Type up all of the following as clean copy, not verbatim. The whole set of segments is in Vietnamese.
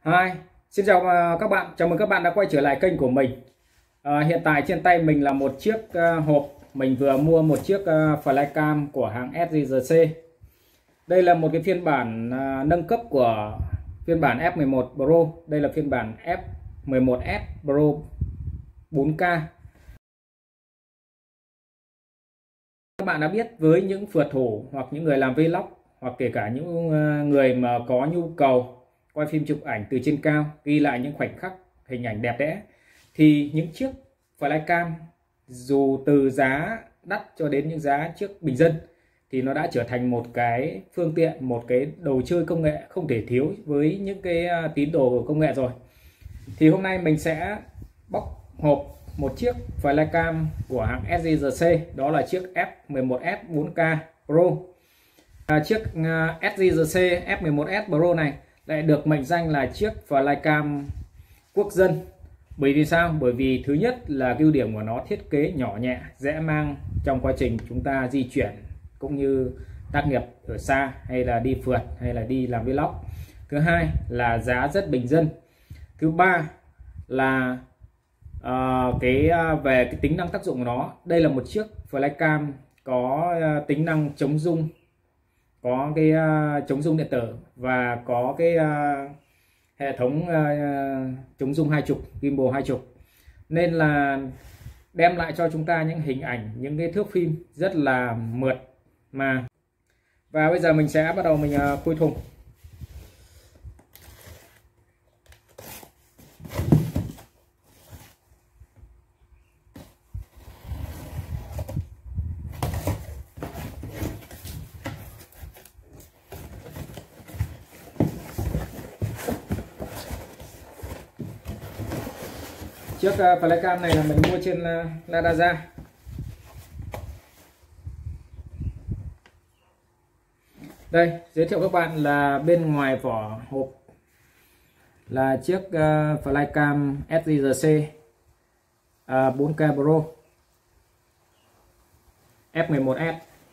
Hi, xin chào các bạn, chào mừng các bạn đã quay trở lại kênh của mình. Hiện tại trên tay mình là một chiếc hộp, mình vừa mua một chiếc flycam của hãng SJC. Đây là một cái phiên bản nâng cấp của phiên bản F11 Pro, đây là phiên bản F11s Pro 4K. Các bạn đã biết, với những phượt thủ hoặc những người làm vlog hoặc kể cả những người mà có nhu cầu quay phim chụp ảnh từ trên cao, ghi lại những khoảnh khắc hình ảnh đẹp đẽ, thì những chiếc flycam dù từ giá đắt cho đến những giá chiếc bình dân thì nó đã trở thành một cái phương tiện, một cái đồ chơi công nghệ không thể thiếu với những cái tín đồ công nghệ rồi. Thì hôm nay mình sẽ bóc hộp một chiếc flycam của hãng SJC, đó là chiếc F11s 4K Pro. Chiếc SJC F11s Pro này lại được mệnh danh là chiếc flycam quốc dân. Bởi vì sao? Bởi vì thứ nhất là ưu điểm của nó thiết kế nhỏ nhẹ, dễ mang trong quá trình chúng ta di chuyển cũng như tác nghiệp ở xa, hay là đi phượt, hay là đi làm vlog. Thứ hai là giá rất bình dân. Thứ ba là về cái tính năng tác dụng của nó. Đây là một chiếc flycam có tính năng chống rung, có cái chống rung điện tử và có cái hệ thống chống rung 20, gimbal 20, nên là đem lại cho chúng ta những hình ảnh, những cái thước phim rất là mượt mà. Và bây giờ mình sẽ bắt đầu mình khui thùng. Chiếc flycam này là mình mua trên Lazada. Đây, giới thiệu các bạn là bên ngoài vỏ hộp là chiếc flycam SJC 4K Pro F11s.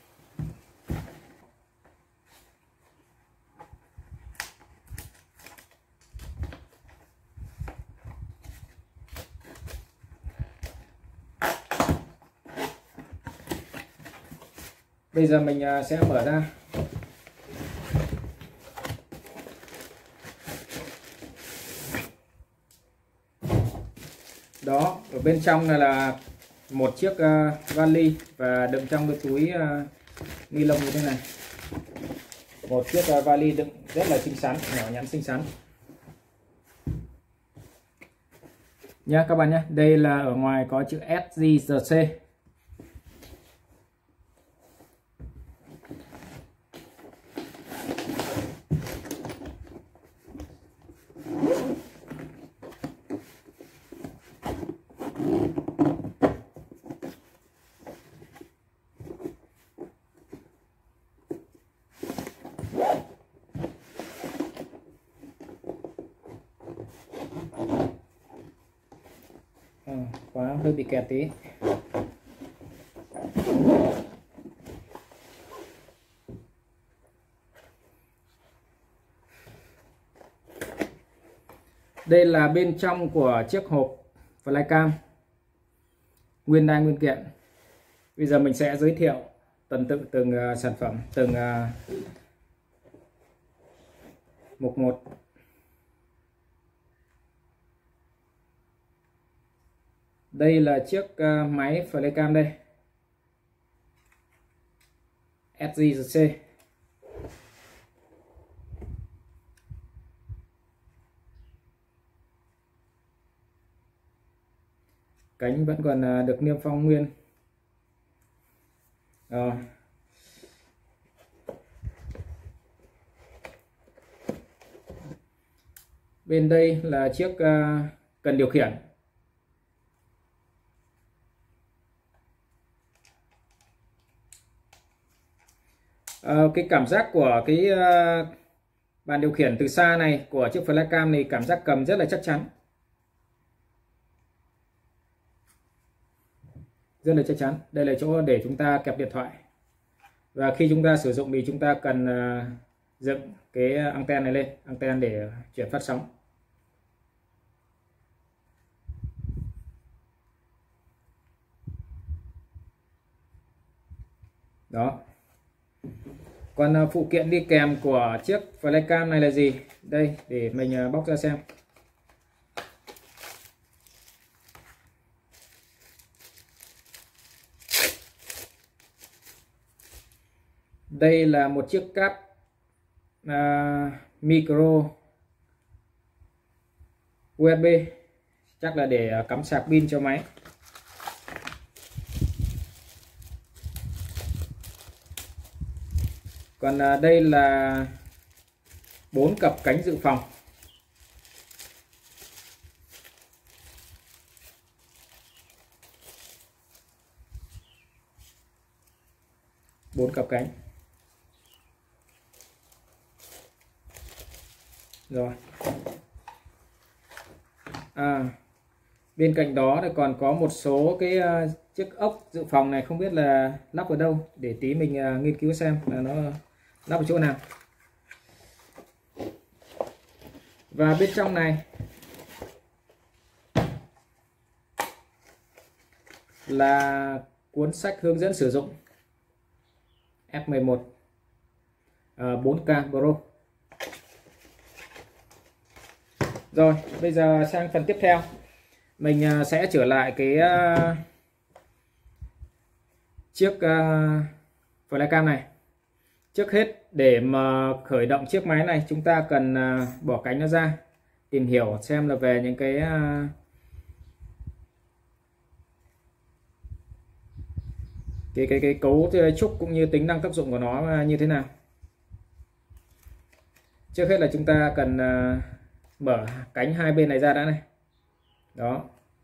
Bây giờ mình sẽ mở ra. Đó, ở bên trong là một chiếc vali và đựng trong cái túi ni lông như thế này. Một chiếc vali đựng rất là xinh xắn, nhỏ nhắn xinh xắn. Nha các bạn nhé, đây là ở ngoài có chữ SJC. Khóa hơi bị kẹt tí. Đây là bên trong của chiếc hộp flycam, nguyên đai nguyên kiện. Bây giờ mình sẽ giới thiệu tuần tự từng sản phẩm, từng mục một. Đây là chiếc máy flycam đây, SJC. Cánh vẫn còn được niêm phong nguyên. Rồi. Bên đây là chiếc cần điều khiển. Cái cảm giác của cái bàn điều khiển từ xa này của chiếc flycam này, cảm giác cầm rất là chắc chắn. Rất là chắc chắn. Đây là chỗ để chúng ta kẹp điện thoại. Và khi chúng ta sử dụng thì chúng ta cần dựng cái anten này lên, anten để chuyển phát sóng. Đó. Còn phụ kiện đi kèm của chiếc flycam này là gì? Đây, để mình bóc ra xem. Đây là một chiếc cáp micro USB, chắc là để cắm sạc pin cho máy. Còn đây là 4 cặp cánh dự phòng. Bốn cặp cánh. Rồi. Bên cạnh đó thì còn có một số cái chiếc ốc dự phòng này, không biết là lắp ở đâu, để tí mình nghiên cứu xem là nó lắp ở chỗ nào. Và bên trong này là cuốn sách hướng dẫn sử dụng F11 4K Pro. Rồi, bây giờ sang phần tiếp theo, mình sẽ trở lại cái chiếc flycam này. Trước hết, để mà khởi động chiếc máy này, chúng ta cần bỏ cánh nó ra, tìm hiểu xem là về những cái cấu trúc cũng như tính năng tác dụng của nó như thế nào. Trước hết là chúng ta cần mở cánh hai bên này ra đã này. Đó.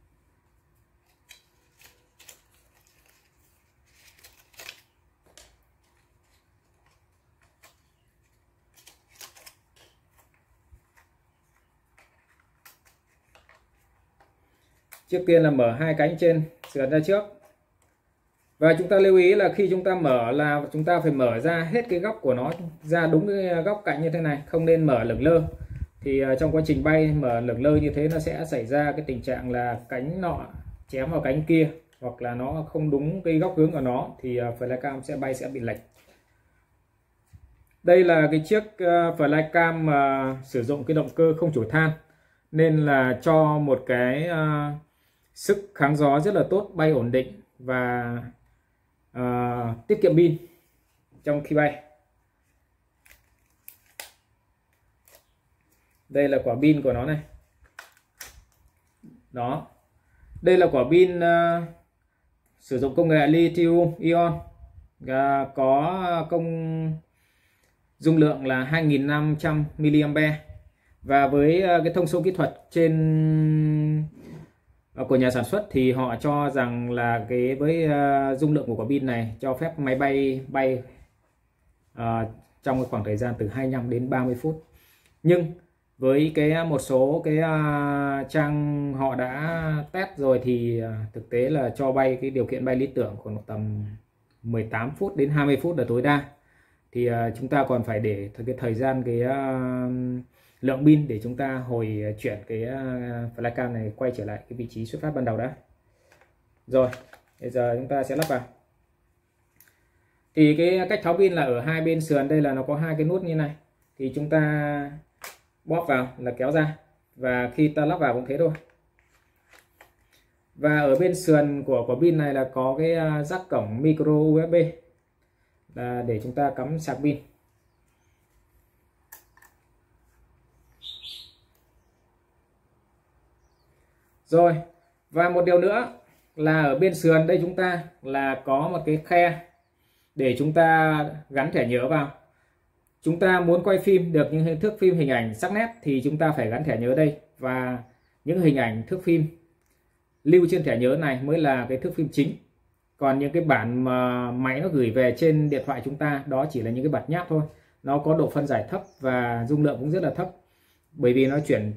Trước tiên là mở hai cánh trên sườn ra trước. Và chúng ta lưu ý là khi chúng ta mở là chúng ta phải mở ra hết cái góc của nó ra đúng cái góc cạnh như thế này, không nên mở lửng lơ. Thì trong quá trình bay mở lửng lơ như thế nó sẽ xảy ra cái tình trạng là cánh nọ chém vào cánh kia, hoặc là nó không đúng cái góc hướng của nó thì flycam sẽ bay, sẽ bị lệch. Đây là cái chiếc flycam mà sử dụng cái động cơ không chổi than, nên là cho một cái sức kháng gió rất là tốt, bay ổn định và tiết kiệm pin trong khi bay. Đây là quả pin của nó này. Đó. Đây là quả pin sử dụng công nghệ lithium ion, có dung lượng là 2500 mAh. Và với cái thông số kỹ thuật trên của nhà sản xuất thì họ cho rằng là với dung lượng của quả pin này cho phép máy bay bay trong khoảng thời gian từ 25 đến 30 phút. Nhưng với một số cái trang họ đã test rồi thì thực tế là cho bay cái điều kiện bay lý tưởng khoảng tầm 18 phút đến 20 phút là tối đa. Thì chúng ta còn phải để cái thời gian lượng pin để chúng ta hồi chuyển cái flycam này quay trở lại cái vị trí xuất phát ban đầu đã. Rồi, bây giờ chúng ta sẽ lắp vào. Thì cái cách tháo pin là ở hai bên sườn, đây là nó có hai cái nút như này. Thì chúng ta bóp vào là kéo ra, và khi ta lắp vào cũng thế thôi. Và ở bên sườn của quả pin này là có cái jack cổng micro USB là để chúng ta cắm sạc pin. Rồi, và một điều nữa là ở bên sườn đây chúng ta là có một cái khe để chúng ta gắn thẻ nhớ vào. Chúng ta muốn quay phim được những thước phim hình ảnh sắc nét thì chúng ta phải gắn thẻ nhớ đây, và những hình ảnh thước phim lưu trên thẻ nhớ này mới là cái thước phim chính. Còn những cái bản mà máy nó gửi về trên điện thoại chúng ta đó chỉ là những cái bản nháp thôi. Nó có độ phân giải thấp và dung lượng cũng rất là thấp, bởi vì nó chuyển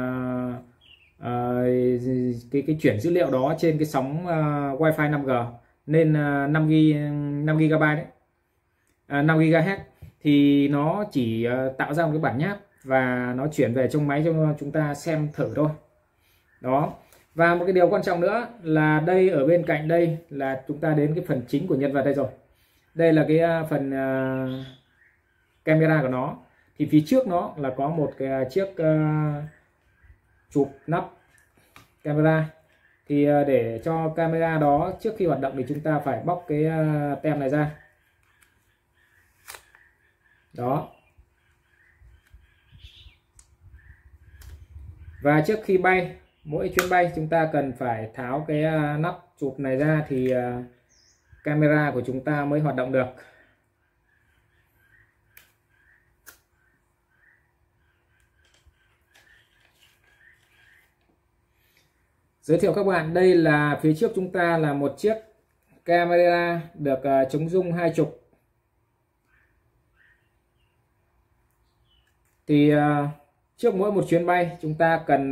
cái chuyển dữ liệu đó trên cái sóng Wi-Fi 5G, nên 5 GB đấy, 5 GHz thì nó chỉ tạo ra một cái bản nháp và nó chuyển về trong máy cho chúng ta xem thử thôi. Đó. Và một cái điều quan trọng nữa là đây, ở bên cạnh đây là chúng ta đến cái phần chính của nhân vật đây rồi. đây là cái phần camera của nó. Thì phía trước nó là có một cái chiếc chụp nắp camera. Thì để cho camera đó trước khi hoạt động thì chúng ta phải bóc cái tem này ra. Đó. Và trước khi bay, mỗi chuyến bay chúng ta cần phải tháo cái nắp chụp này ra thì camera của chúng ta mới hoạt động được. Giới thiệu các bạn, đây là phía trước chúng ta là một chiếc camera được chống rung 20. Thì trước mỗi một chuyến bay chúng ta cần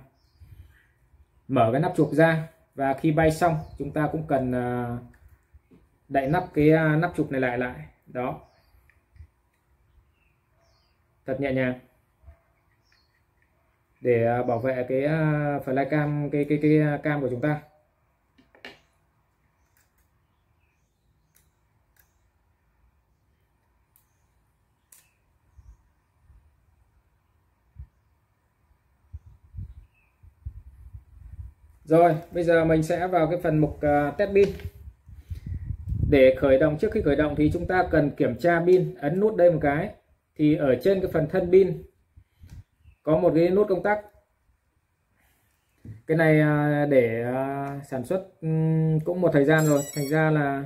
mở cái nắp chụp ra, và khi bay xong chúng ta cũng cần đậy nắp cái nắp chụp này lại. Đó, thật nhẹ nhàng để bảo vệ cái flycam, cái cam của chúng ta. Rồi, bây giờ mình sẽ vào cái phần mục test pin. Để khởi động, trước khi khởi động thì chúng ta cần kiểm tra pin, ấn nút đây một cái. Thì ở trên cái phần thân pin có một cái nút công tắc. Cái này để sản xuất cũng một thời gian rồi, thành ra là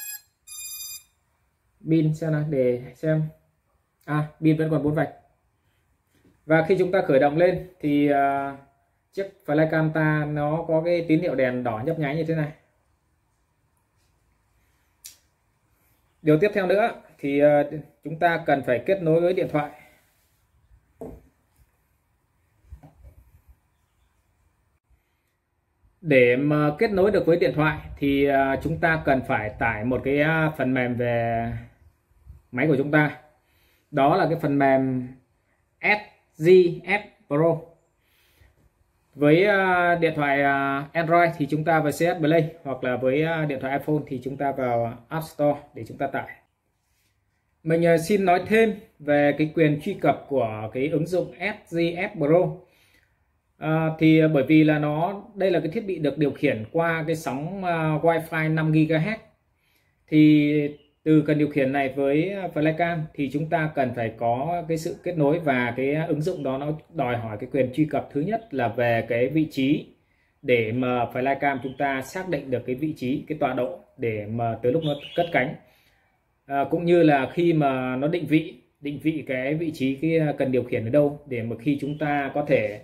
pin xem nào, để xem. Pin vẫn còn 4 vạch. Và khi chúng ta khởi động lên thì chiếc flycam ta nó có cái tín hiệu đèn đỏ nhấp nháy như thế này. Điều tiếp theo nữa thì chúng ta cần phải kết nối với điện thoại. Để mà kết nối được với điện thoại thì chúng ta cần phải tải một cái phần mềm về máy của chúng ta. Đó là cái phần mềm SGS Pro. Với điện thoại Android thì chúng ta vào CS Play, hoặc là với điện thoại iPhone thì chúng ta vào App Store để chúng ta tải. Mình xin nói thêm về cái quyền truy cập của cái ứng dụng SGS Pro. Thì bởi vì là đây là cái thiết bị được điều khiển qua cái sóng Wi-Fi 5 GHz. Thì từ cần điều khiển này với flycam thì chúng ta cần phải có cái sự kết nối, và cái ứng dụng đó nó đòi hỏi cái quyền truy cập thứ nhất là về cái vị trí, để mà flycam chúng ta xác định được cái vị trí, cái tọa độ để mà tới lúc nó cất cánh, cũng như là khi mà nó định vị cái vị trí cái cần điều khiển ở đâu, để mà khi chúng ta có thể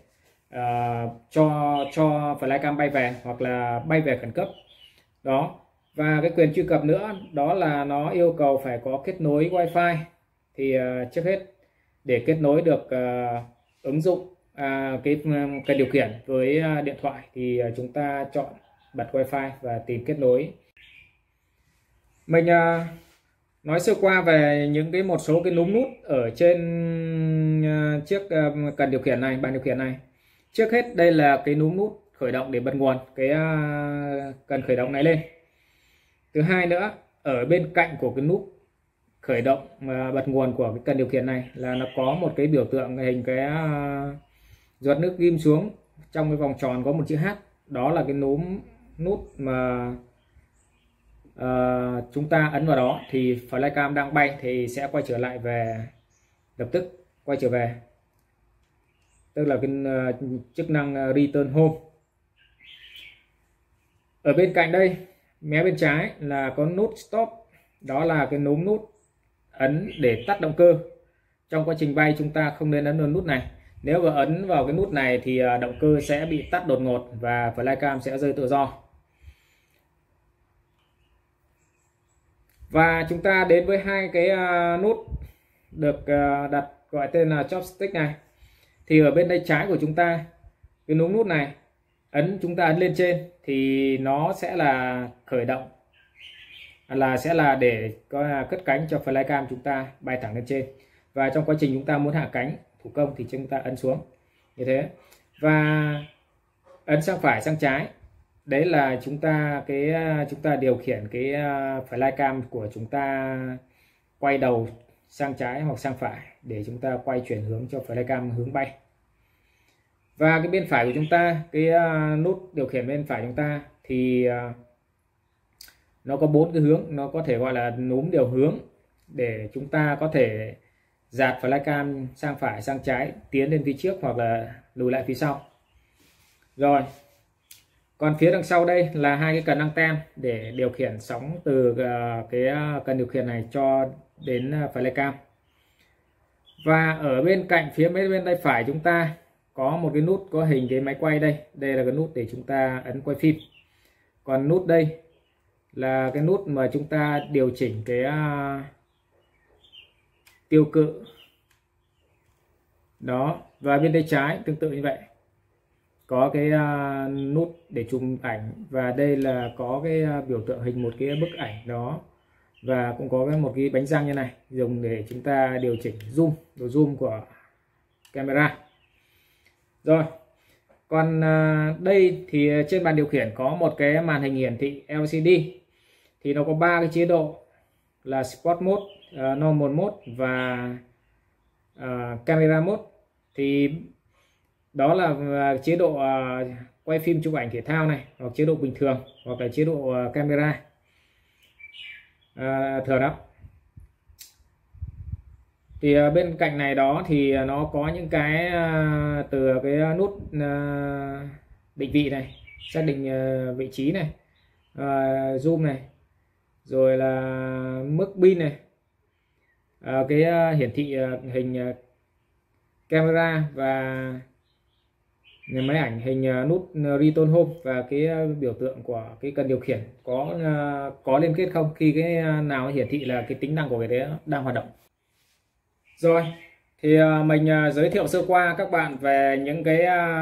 cho flycam bay về, hoặc là bay về khẩn cấp. Đó. Và cái quyền truy cập nữa đó là nó yêu cầu phải có kết nối Wi-Fi. Thì trước hết để kết nối được ứng dụng cái cần điều khiển với điện thoại thì chúng ta chọn bật Wi-Fi và tìm kết nối. Mình nói sơ qua về một số cái núm nút ở trên chiếc cần điều khiển này, bàn điều khiển này. Trước hết đây là cái núm nút khởi động để bật nguồn cái cần khởi động này lên. Thứ hai nữa, ở bên cạnh của cái nút khởi động bật nguồn của cái cần điều khiển này là nó có một cái biểu tượng hình cái giọt nước ghim xuống, trong cái vòng tròn có một chữ H. Đó là cái núm nút mà chúng ta ấn vào đó thì flycam đang bay thì sẽ quay trở lại về, lập tức quay trở về, tức là cái chức năng return home. Ở bên cạnh đây, mé bên trái là có nút stop. Đó là cái núm nút ấn để tắt động cơ. Trong quá trình bay chúng ta không nên ấn vào nút này. Nếu mà ấn vào cái nút này thì động cơ sẽ bị tắt đột ngột và flycam sẽ rơi tự do. Và chúng ta đến với hai cái nút được đặt gọi tên là chopstick này. Thì ở bên tay trái của chúng ta, cái núm nút này chúng ta ấn lên trên thì nó sẽ là khởi động, sẽ là để cất cánh cho flycam chúng ta bay thẳng lên trên. Và trong quá trình chúng ta muốn hạ cánh thủ công thì chúng ta ấn xuống như thế. Và ấn sang phải sang trái đấy là chúng ta điều khiển cái flycam của chúng ta quay đầu sang trái hoặc sang phải để chúng ta quay chuyển hướng cho flycam hướng bay. Và cái bên phải của chúng ta, cái nút điều khiển bên phải chúng ta thì nó có 4 cái hướng, nó có thể gọi là núm điều hướng để chúng ta có thể dạt flycam sang phải sang trái, tiến lên phía trước hoặc là lùi lại phía sau. Rồi, còn phía đằng sau đây là hai cái cần anten để điều khiển sóng từ cái cần điều khiển này cho đến flycam. Và ở bên cạnh phía bên tay phải chúng ta có một cái nút có hình cái máy quay đây. Đây là cái nút để chúng ta ấn quay phim. Còn nút đây là cái nút mà chúng ta điều chỉnh cái tiêu cự. Đó, và bên tay trái tương tự như vậy. Có cái nút để chụp ảnh, và đây là có cái biểu tượng hình một cái bức ảnh đó, và cũng có một cái bánh răng như này dùng để chúng ta điều chỉnh zoom, độ zoom của camera. Rồi, còn đây thì trên bàn điều khiển có một cái màn hình hiển thị LCD, thì nó có 3 cái chế độ là Sport Mode, Normal Mode và Camera Mode. Thì đó là chế độ quay phim chụp ảnh thể thao này, hoặc chế độ bình thường, hoặc là chế độ camera thường đó. Thì bên cạnh này đó thì nó có những cái từ cái nút định vị này, xác định vị trí này, zoom này, rồi là mức pin này, cái hiển thị hình camera và máy ảnh, hình nút return home, và cái biểu tượng của cái cần điều khiển có liên kết không, khi cái nào hiển thị là cái tính năng của cái đấy đang hoạt động. Rồi, thì mình giới thiệu sơ qua các bạn về những cái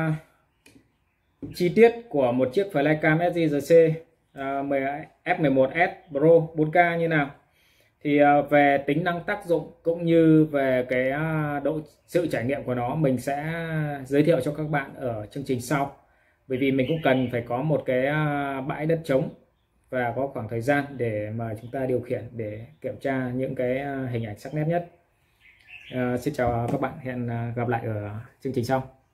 chi tiết của một chiếc flycam SJC F11S Pro 4K như nào. Thì về tính năng tác dụng cũng như về cái sự trải nghiệm của nó mình sẽ giới thiệu cho các bạn ở chương trình sau. Bởi vì mình cũng cần phải có một cái bãi đất trống và có khoảng thời gian để mà chúng ta điều khiển để kiểm tra những cái hình ảnh sắc nét nhất. Xin chào các bạn, hẹn gặp lại ở chương trình sau.